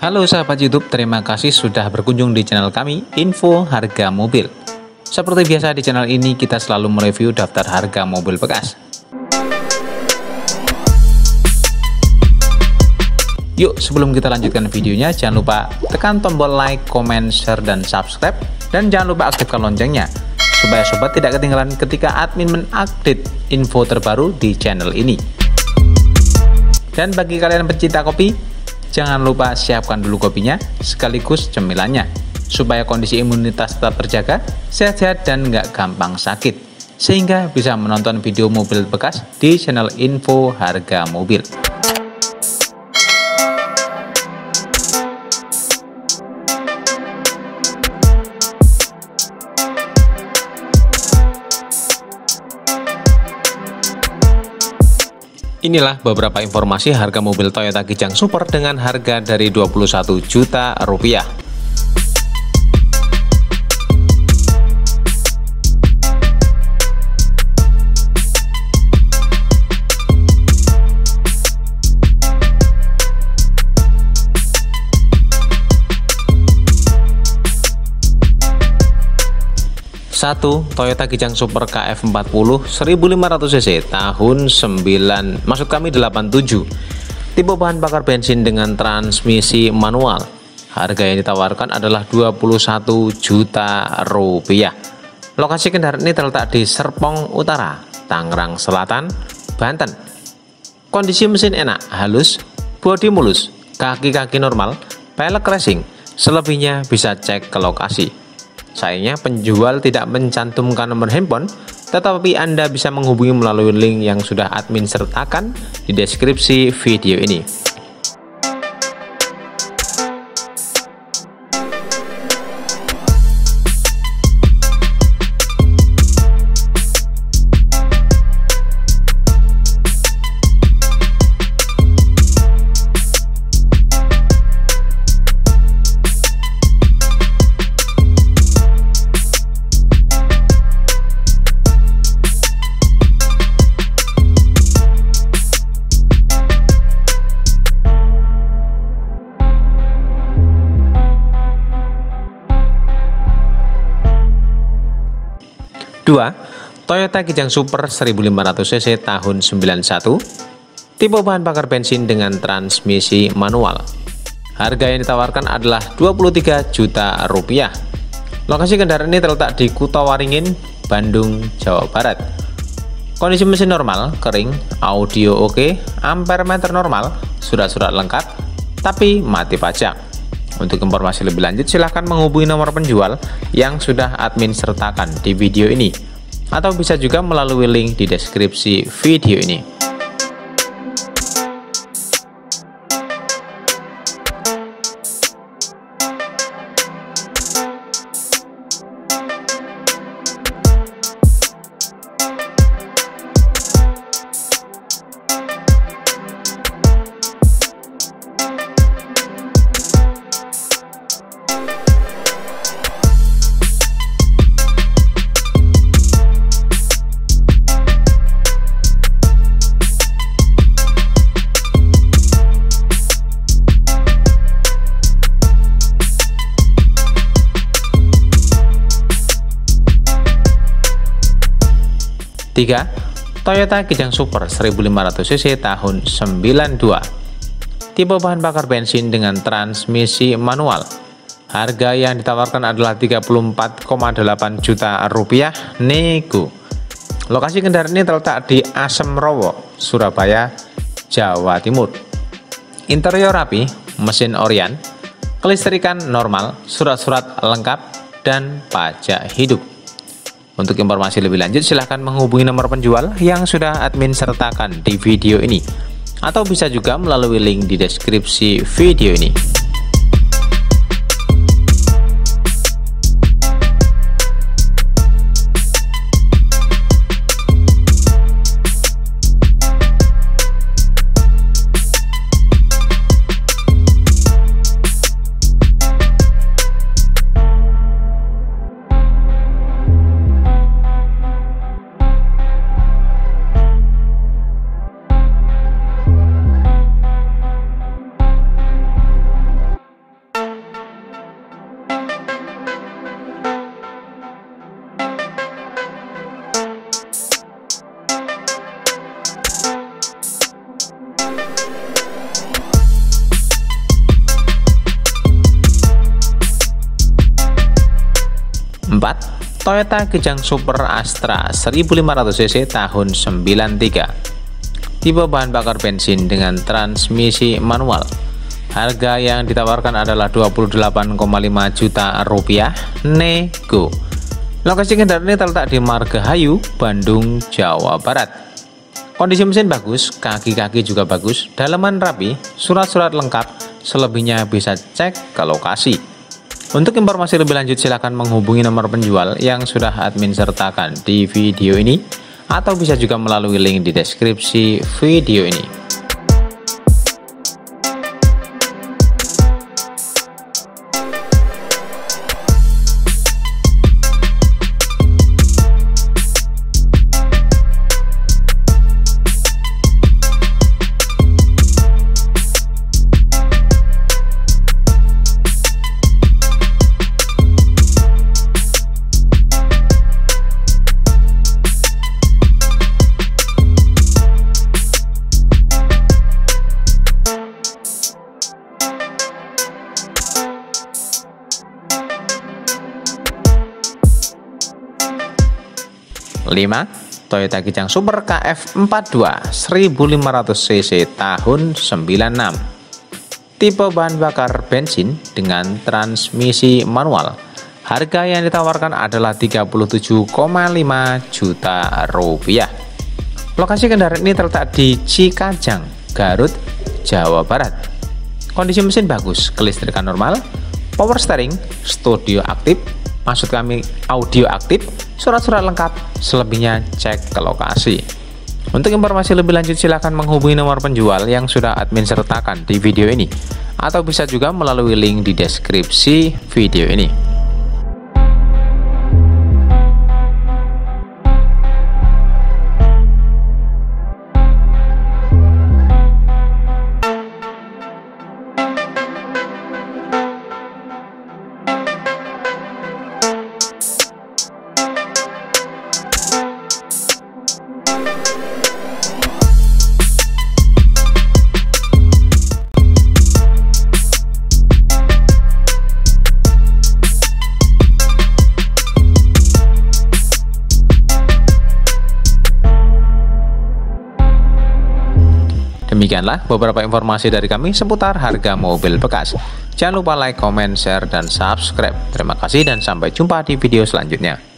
Halo sahabat YouTube, terima kasih sudah berkunjung di channel kami, Info Harga Mobil. Seperti biasa di channel ini kita selalu mereview daftar harga mobil bekas. Yuk, sebelum kita lanjutkan videonya, jangan lupa tekan tombol like, comment, share, dan subscribe. Dan jangan lupa aktifkan loncengnya, supaya sobat tidak ketinggalan ketika admin mengupdate info terbaru di channel ini. Dan bagi kalian pencinta kopi, jangan lupa siapkan dulu kopinya sekaligus cemilannya, supaya kondisi imunitas tetap terjaga, sehat-sehat, dan nggak gampang sakit, sehingga bisa menonton video mobil bekas di channel Info Harga Mobil. Inilah beberapa informasi harga mobil Toyota Kijang Super dengan harga dari 21 juta rupiah. Satu, Toyota Kijang Super KF40 1500cc tahun 87. Tipe bahan bakar bensin dengan transmisi manual. Harga yang ditawarkan adalah 21 juta rupiah. Lokasi kendaraan ini terletak di Serpong Utara, Tangerang Selatan, Banten. Kondisi mesin enak, halus, bodi mulus, kaki-kaki normal, pelek racing. Selebihnya bisa cek ke lokasi. Sayangnya penjual tidak mencantumkan nomor handphone, tetapi Anda bisa menghubungi melalui link yang sudah admin sertakan di deskripsi video ini. 2. Toyota Kijang Super 1500cc tahun 91. Tipe bahan bakar bensin dengan transmisi manual. Harga yang ditawarkan adalah 23 juta rupiah. Lokasi kendaraan ini terletak di Kutawaringin, Bandung, Jawa Barat. Kondisi mesin normal, kering, audio oke, ampere meter normal, surat-surat lengkap, tapi mati pajak. Untuk informasi lebih lanjut silahkan menghubungi nomor penjual yang sudah admin sertakan di video ini, atau bisa juga melalui link di deskripsi video ini. 3. Toyota Kijang Super 1500cc tahun 92. Tipe bahan bakar bensin dengan transmisi manual. Harga yang ditawarkan adalah 34,8 juta rupiah nego. Lokasi kendaraan ini terletak di Asem Rowo, Surabaya, Jawa Timur. Interior rapi, mesin Orion, kelistrikan normal, surat-surat lengkap, dan pajak hidup. Untuk informasi lebih lanjut silahkan menghubungi nomor penjual yang sudah admin sertakan di video ini, atau bisa juga melalui link di deskripsi video ini. 4. Toyota Kijang Super Astra 1500cc tahun 93. Tipe bahan bakar bensin dengan transmisi manual. Harga yang ditawarkan adalah Rp28,5 juta nego. Lokasi kendaraan ini terletak di Margahayu, Bandung, Jawa Barat. Kondisi mesin bagus, kaki-kaki juga bagus, dalaman rapi, surat-surat lengkap, selebihnya bisa cek ke lokasi. Untuk informasi lebih lanjut silakan menghubungi nomor penjual yang sudah admin sertakan di video ini, atau bisa juga melalui link di deskripsi video ini. 5. Toyota Kijang Super KF42 1500cc tahun 96. Tipe bahan bakar bensin dengan transmisi manual. Harga yang ditawarkan adalah Rp37,5 juta. Lokasi kendaraan ini terletak di Cikajang, Garut, Jawa Barat. Kondisi mesin bagus, kelistrikan normal, power steering, studio aktif, maksud kami audio aktif, surat-surat lengkap, selebihnya cek ke lokasi. Untuk informasi lebih lanjut silakan menghubungi nomor penjual yang sudah admin sertakan di video ini, atau bisa juga melalui link di deskripsi video ini. Demikianlah beberapa informasi dari kami seputar harga mobil bekas. Jangan lupa like, comment, share, dan subscribe. Terima kasih dan sampai jumpa di video selanjutnya.